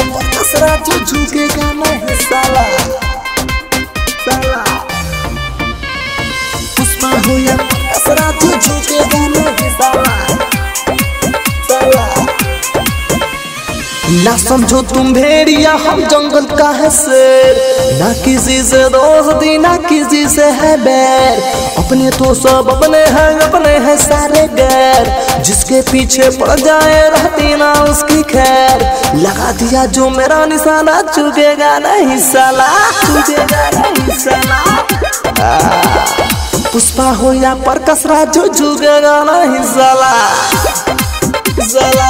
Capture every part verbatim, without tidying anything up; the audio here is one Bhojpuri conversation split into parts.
प्रकाश राज झुकेगा नहीं साला साला। पुष्पा हो या प्रकाश राज झुकेगा नहीं साला साला। ना समझो तुम भेड़िया हम जंगल का है शेर, ना किसी से दोस्ती ना किसी से है बैर। अपने तो सब अपने हैं अपने हैं सारे गैर, जिसके पीछे पड़ जाए रहती ना उसकी खैर। लगा दिया जो मेरा निशाना चुकेगा नहीं साला चुकेगा नहीं साला। पुष्पा हो या प्रकाश राज झुकेगा नहीं साला साला।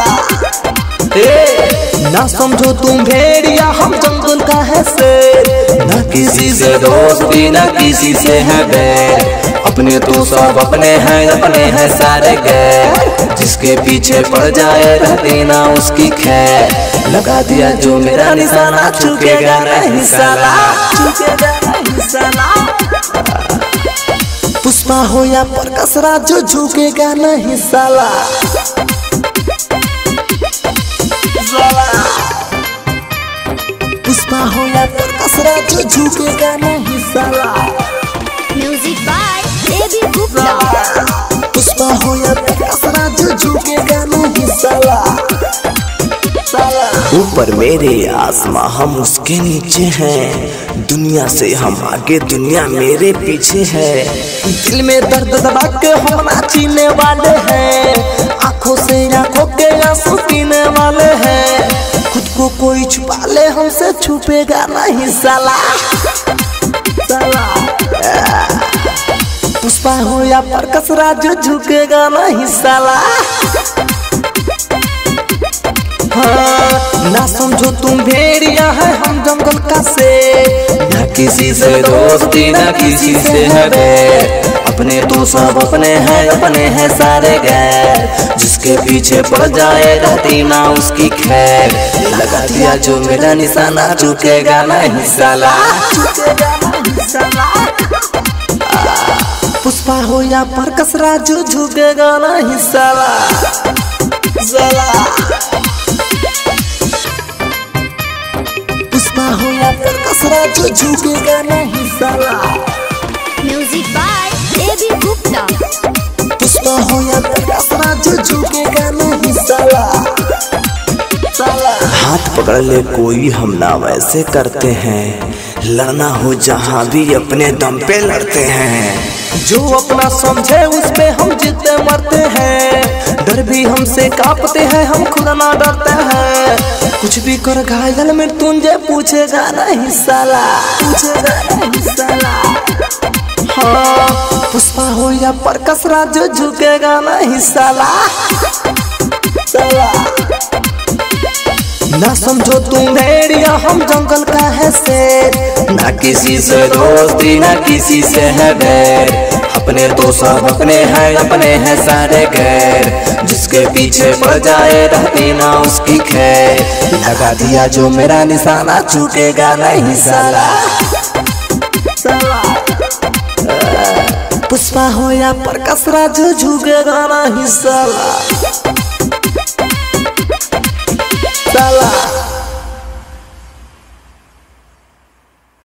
ना समझो तुम भेड़िया हम जंगल का है शेर, ना किसी से दोस्ती ना किसी से है बैर। अपने तो सब अपने हैं अपने हैं सारे गैर, जिसके पीछे पड़ जाए रहते ना उसकी खैर। लगा दिया जो मेरा निशाना चुकेगा नहीं साला चुकेगा नहीं साला। पुष्पा हो या प्रकाश राज झुकेगा नहीं साला। पुष्पा हो या प्रकाश राज झुकेगा नहीं साला। Music by Baby Gupta. Pushpa हो या प्रकाश राज झुकेगा नहीं साला साला। ऊपर मेरे आसमां हम उसके नीचे हैं, दुनिया से हम आगे दुनिया मेरे पीछे है। दिल में दर्द दबा के हम नाचने वाले हैं, आंखों से आंखों के आंसू पीने वाले हैं। खुद को कोई छुपा ले हमसे छुपेगा नहीं साला साला। पुष्पा हो या प्रकाश राज झुकेगा नहीं साला। हाँ, ना समझो तुम भेड़िया है हम जंगल का शेर, ना किसी से दोस्ती ना किसी से है बैर। अपने तो सब अपने हैं अपने हैं सारे गैर, जिसके पीछे पड़ जाए रहती ना उसकी खैर। लगा दिया जो मेरा निशाना चुकेगा नहीं साला चुकेगा नहीं साला। पुष्पा हो या प्रकाश राज झुकेगा नहीं साला साला। पुष्पा हो या प्रकाश राज झुकेगा नहीं साला। Music by Baby Gupta. Pushpa हो या प्रकाश राज झुकेगा नहीं साला साला। हाथ पकड़ ले कोई हम ना वैसे करते हैं, लड़ना हो जहाँ भी अपने दम पे लड़ते हैं। जो अपना समझे उस पे हम जीते मरते हैं, डर भी हमसे कांपते हैं हम खुद ना डरते हैं। कुछ भी कर घायल में तुझे पूछेगा नहीं साला पूछेगा नहीं साला। हाँ, पुष्पा हो या प्रकाश राज झुकेगा नहीं साला साला। ना समझो तुम भेड़िया हम जंगल का है शेर, ना किसी से दोस्ती ना किसी से है बैर। अपने तो सब अपने हैं अपने हैं सारे गैर, जिसके पीछे पड़ जाए रहती ना उसकी खैर। लगा दिया जो मेरा निशाना चुकेगा नहीं साला साला। पुष्पा हो या प्रकाश राज झुकेगा नहीं साला साला।